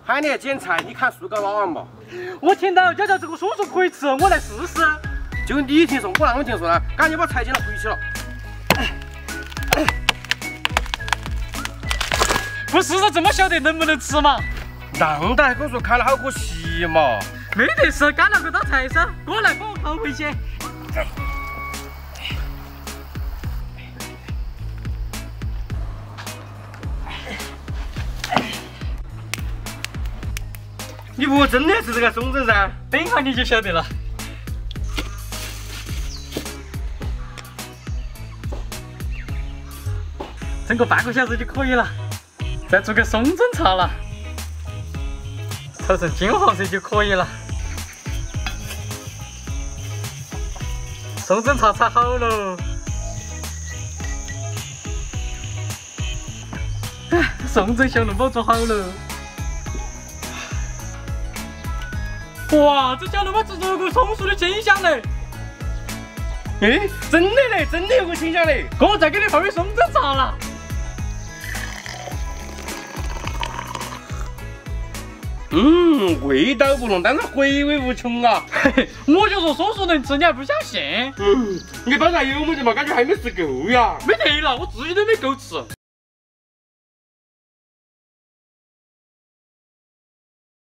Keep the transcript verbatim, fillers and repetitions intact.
喊你来捡菜，你看树高老王嘛？ 我听到娇娇这个叔叔可以吃，我来试试。 就你听说，我啷个听说呢？赶紧把菜捡了回去了。 不是这么晓得能不能吃嘛？ 让得还跟我说看了好可惜嘛。 没得事，干了个当菜噻，过来帮我扛回去。 你不真的是这个松子噻？ 等一下你就晓得了。整个半个小时就可以了，再做个松针茶了，炒成金黄色就可以了。松针茶炒好喽，松针小笼包做好了。哇，这小笼包吃出个松树的清香嘞！ 哎，真的嘞，真的有个清香嘞！ 哥，我再给你泡杯松针茶了。 嗯，味道不浓，但是回味无穷啊！ 嘿嘿，我就说松树能吃，你还不相信？ 嗯，你包啥油么子嘛？感觉还没吃够呀？ 没得了，我自己都没够吃。